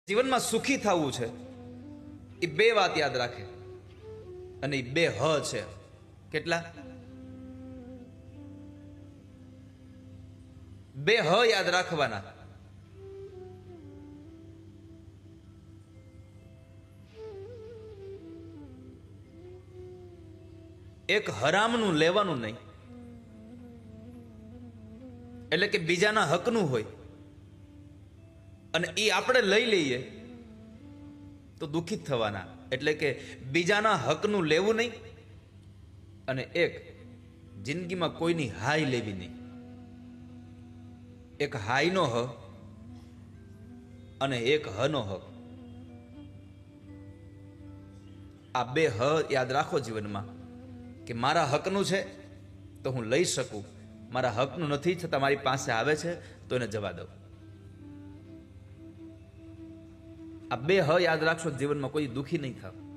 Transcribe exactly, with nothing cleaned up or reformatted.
જીવનમાં સુખી થવું છે એ બે વાત યાદ રાખે, અને એ બે હ છે. કેટલા? બે હ યાદ રાખવાના. એક હરામનું લેવાનું નહીં, એટલે કે બીજાના હકનું હોય અને એ આપણે લઈ લઈએ તો દુઃખિત થવાના. એટલે કે બીજાના હકનું લેવું નહીં, અને એક જિંદગીમાં કોઈની હાય લેવી નહીં. એક હાયનો હ અને એક હનો હક. આ બે હ યાદ રાખો જીવનમાં, કે મારા હકનું છે તો હું લઈ શકું, મારા હકનું નથી છતાં મારી પાસે આવે છે તો એને જવા દઉં. આ બે હ યાદ રાખશો, જીવનમાં કોઈ દુઃખી નહીં થાવ.